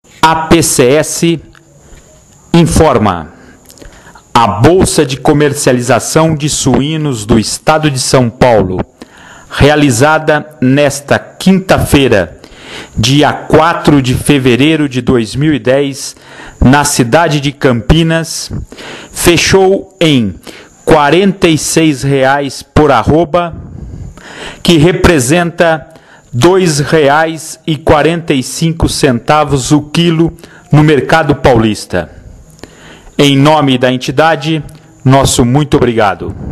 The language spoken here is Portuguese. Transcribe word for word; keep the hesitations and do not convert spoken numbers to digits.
A P C S informa: a Bolsa de Comercialização de Suínos do Estado de São Paulo, realizada nesta quinta-feira, dia quatro de fevereiro de dois mil e dez, na cidade de Campinas, fechou em quarenta e seis reais por arroba, que representa dois reais e quarenta e cinco centavos o quilo no mercado paulista. Em nome da entidade, nosso muito obrigado.